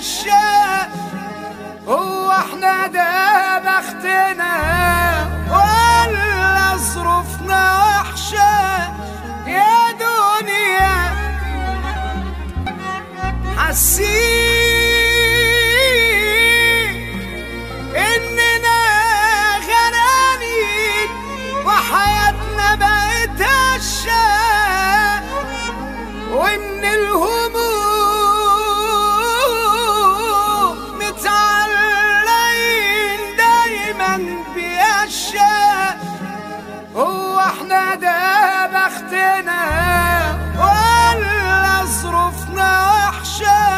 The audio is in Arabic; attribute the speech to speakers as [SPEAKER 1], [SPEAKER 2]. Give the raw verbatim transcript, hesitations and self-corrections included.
[SPEAKER 1] بأشياء. هو احنا ده بختنا ولا ظروفنا وحشة يا دنيا؟ حاسين اننا غرقانين وحياتنا بقت هشة، ومن الهموم متعلقين دايما بأشياء. هو احنا ده بختنا ولا ظروفنا وحشة